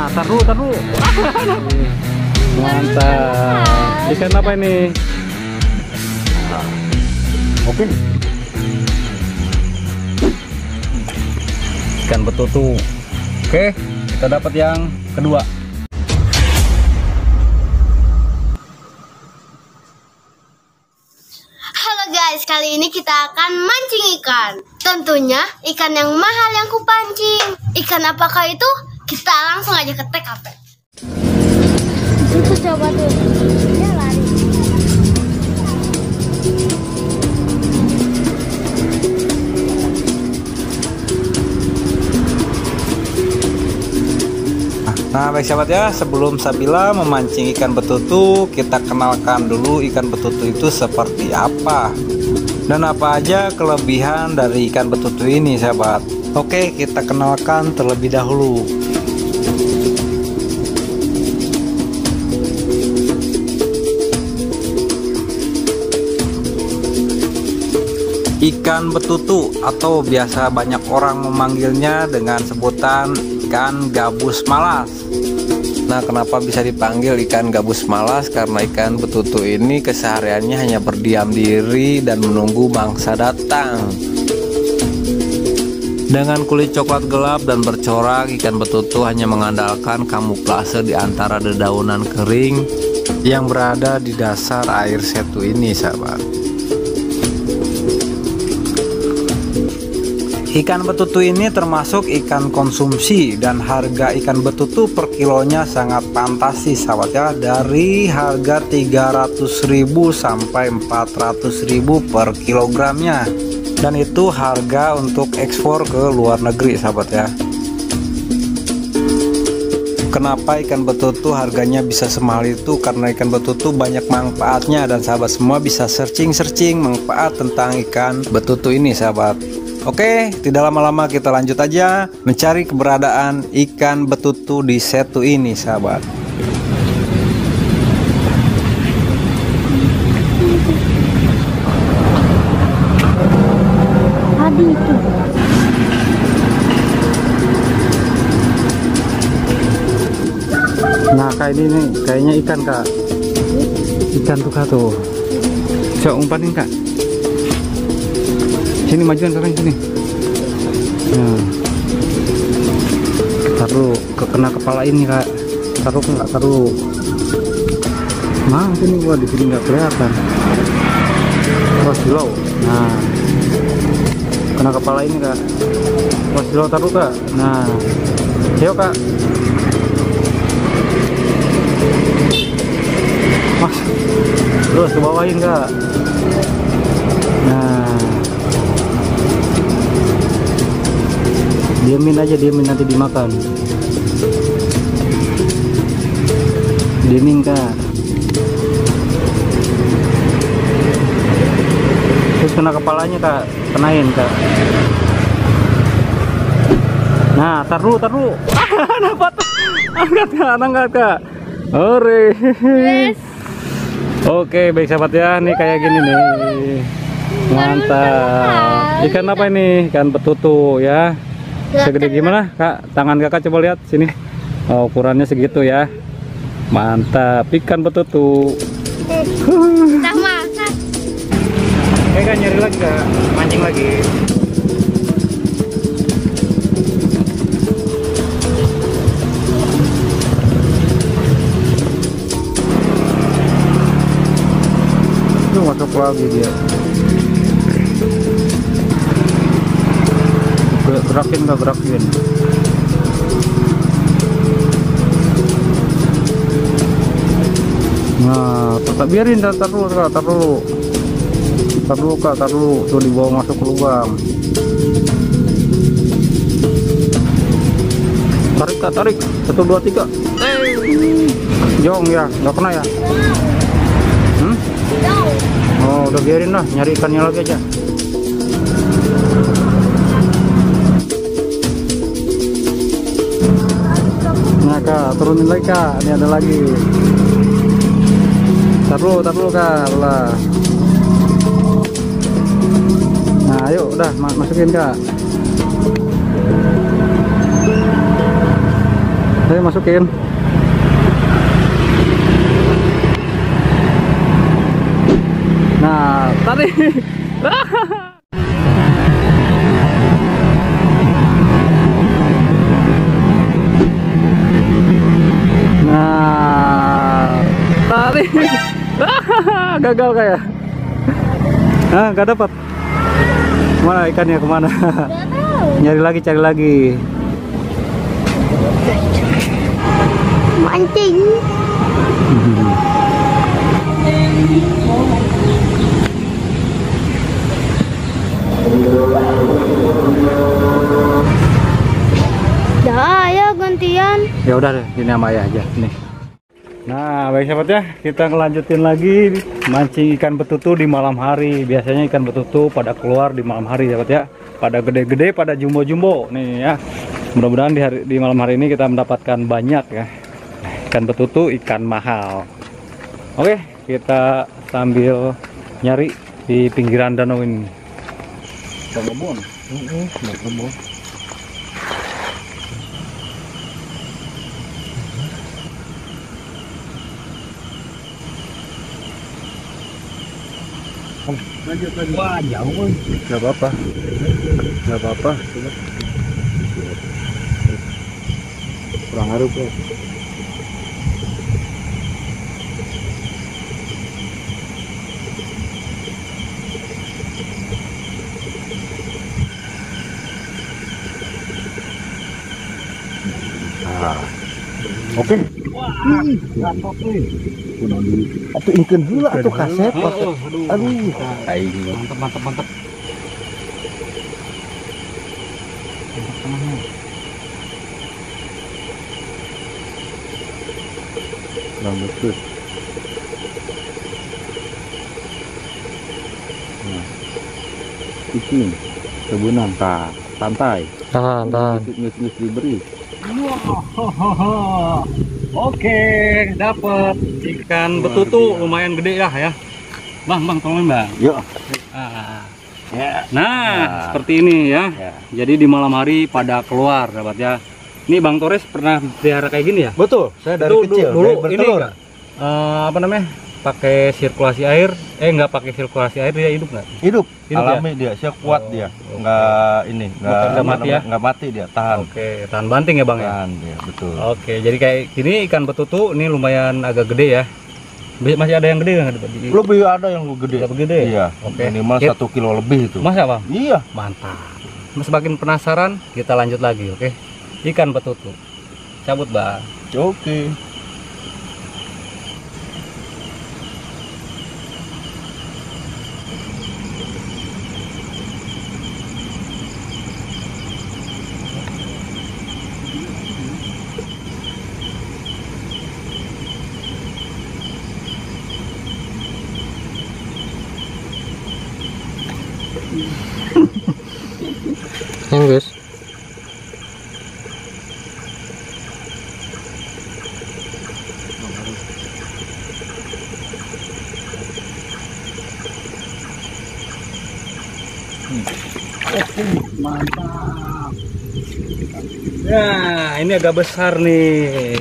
taruh. Mantap. Ikan apa ini? Oke. Ikan betutu. Oke, kita dapat yang kedua. Halo guys, kali ini kita akan mancing ikan. Tentunya ikan yang mahal yang kupancing. Ikan apakah itu? Kita langsung aja ke TKP. Itu coba tuh. Dia lari. Nah baik sahabat ya, sebelum Sabila memancing ikan betutu, kita kenalkan dulu ikan betutu itu seperti apa dan apa aja kelebihan dari ikan betutu ini sahabat. Oke, kita kenalkan terlebih dahulu. Ikan betutu atau biasa banyak orang memanggilnya dengan sebutan ikan gabus malas. Nah, kenapa bisa dipanggil ikan gabus malas? Karena ikan betutu ini kesehariannya hanya berdiam diri dan menunggu mangsa datang. Dengan kulit coklat gelap dan bercorak, ikan betutu hanya mengandalkan kamuflase di antara dedaunan kering yang berada di dasar air setu ini sahabat. Ikan betutu ini termasuk ikan konsumsi dan harga ikan betutu per kilonya sangat fantastis sahabat ya, dari harga 300.000 sampai 400.000 per kilogramnya, dan itu harga untuk ekspor ke luar negeri sahabat ya. Kenapa ikan betutu harganya bisa semahal itu? Karena ikan betutu banyak manfaatnya dan sahabat semua bisa searching manfaat tentang ikan betutu ini sahabat. Oke, tidak lama-lama kita lanjut aja mencari keberadaan ikan betutu di setu ini sahabat. Tadi itu. Nah kayak ini nih, kayaknya ikan kak. Ikan tuh kak tuh. Coba umpanin kak. Sini majuan sekarang sini. Nah, taruh kena kepala ini kak. Taruh nggak taruh. Nah sini gua di sini nggak kelihatan. Terus low. Nah, kena kepala ini kak. Terus low taruh kak. Nah, yuk kak. Mas, terus ke bawahin kak. Nah. Diamin aja, diamin nanti dimakan. Diamin kak. Terus kena kepalanya kak, kenain kak. Nah taruh. Dapat. Angkat kak. Ore. Yes. Oke baik sahabat ya, nih kayak gini nih. Mantap. Ikan apa ini? Ikan betutu ya. Segede gimana kak? Tangan kakak coba lihat sini. Oh, ukurannya segitu ya. Mantap, ikan betutu. Kita makan. Oke kak, nyari lagi kak, mancing lagi. Tuh masuk lagi dia. Gerakin. Nah, tetap biarin, taruh kak, tuh dibawa masuk ke lubang. Tarik, 1, 2, 3. Jong ya, nggak kena ya? Oh, udah biarin lah, nyari ikannya lagi aja. Nah kak, turunin lagi kak, ini ada lagi. Taruh kak lah. Nah ayo udah masukin kak. Ayo Oke, masukin. Nah, tarik. Nah, tarik. Gagal kayak. Ah, nggak dapat. Mana ikannya kemana? Nyari lagi, cari lagi. Mancing. Dah, ayo gantian. Ya udah deh, ini sama ayah aja nih. Nah, baik sahabat ya, kita ngelanjutin lagi mancing ikan betutu di malam hari. Biasanya ikan betutu pada keluar di malam hari sahabat ya. Pada gede-gede, pada jumbo-jumbo nih ya. Mudah-mudahan di malam hari ini kita mendapatkan banyak ya. Ikan betutu, ikan mahal. Oke, kita sambil nyari di pinggiran danau ini. Kebun. Kebun. Lanjut lagi. Wah, jauh. Gak apa-apa. Gak apa-apa. Kurang ngaruh bro. Nah. Oke. Atuh ingkeun heula atuh kaset. Aduh. Aing Mantap. Bagus. Nah. Iki kebunan pantai. Tahan. Nges diberi. Oke, dapat ikan betutu lumayan gede lah ya. Bang, tolongin bang. Yuk. Nah, seperti ini ya. Jadi di malam hari pada keluar, sahabat ya. Ini Bang Torres pernah pelihara kayak gini ya? Betul, saya dari kecil. Dulu dari ini apa namanya? Pakai sirkulasi air? Nggak pakai sirkulasi air, dia hidup nggak? Hidup ya? alami dia, saya kuat dia. Nggak mati ya? Nggak mati dia, tahan. Oke, tahan banting ya bang tahan, ya? Betul. Oke, jadi kayak gini ikan betutu ini lumayan agak gede ya. Masih ada yang gede nggak? Lebih ada yang gede. Lebih gede? Iya. Oke. Minimal 1 kilo lebih itu. Masa bang? Iya. Mantap. Semakin penasaran, kita lanjut lagi, oke? Ikan betutu. Cabut bang. Oke. Yang guys. Mantap. Nah, ini agak besar nih.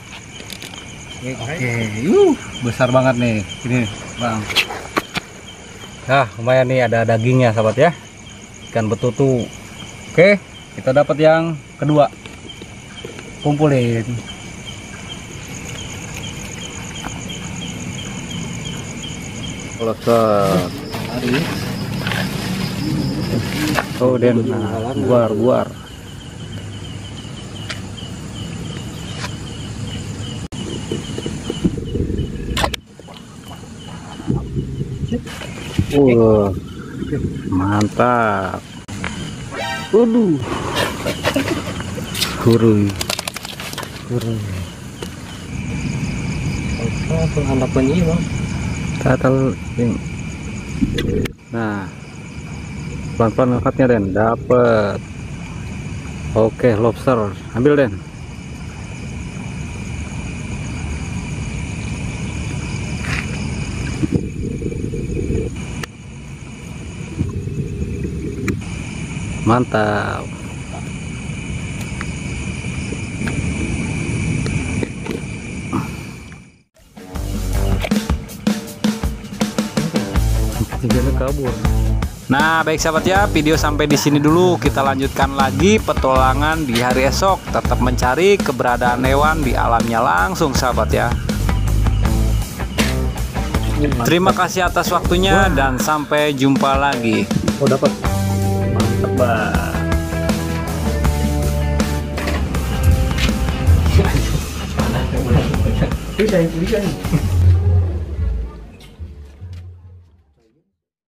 Oke, besar banget nih. Ini, Bang. Nah, lumayan nih ada dagingnya, sahabat ya. Ikan betutu. Oke, kita dapat yang kedua. Kumpulin. Selesai. Oh, dan buar. Mantap. Waduh. Hurui. Anak penyi bang. Tatal yang. Nah, pelan-pelan angkatnya Den. Dapat. Oke, lobster. Ambil Den. Mantap. Tiganya kabur. Nah, baik sahabat ya, video sampai di sini dulu. Kita lanjutkan lagi petualangan di hari esok. Tetap mencari keberadaan hewan di alamnya langsung sahabat ya. Terima kasih atas waktunya dan sampai jumpa lagi. Oh, dapat. Mantap, Bang. Bisa, bisa.